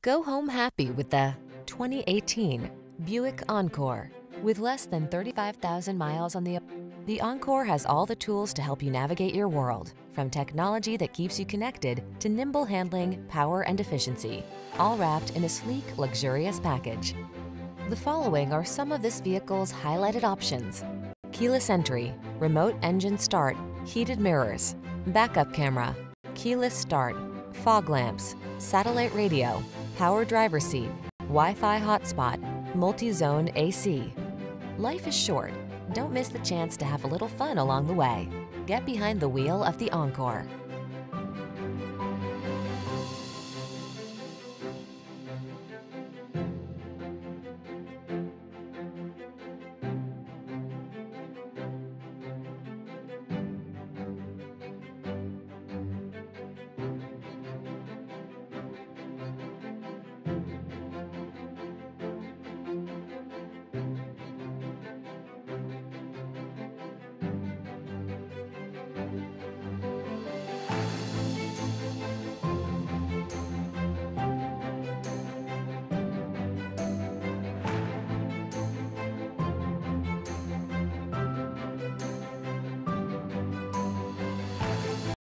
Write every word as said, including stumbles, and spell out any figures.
Go home happy with the twenty eighteen Buick Encore. With less than thirty-five thousand miles on the the Encore has all the tools to help you navigate your world, from technology that keeps you connected to nimble handling, power, and efficiency, all wrapped in a sleek, luxurious package. The following are some of this vehicle's highlighted options: keyless entry, remote engine start, heated mirrors, backup camera, keyless start, fog lamps, satellite radio, power driver's seat, Wi-Fi hotspot, multi-zone A C. Life is short. Don't miss the chance to have a little fun along the way. Get behind the wheel of the Encore.